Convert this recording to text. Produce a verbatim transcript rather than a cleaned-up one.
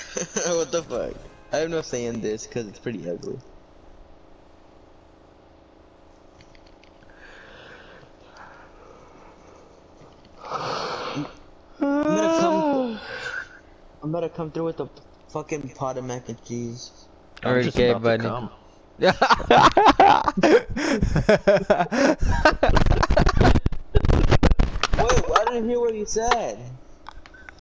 What the fuck? I have no say in this because it's pretty ugly. I'm gonna come. I'm gonna come through with a fucking pot of mac and cheese. I'm just Okay, about buddy. to come. Yeah.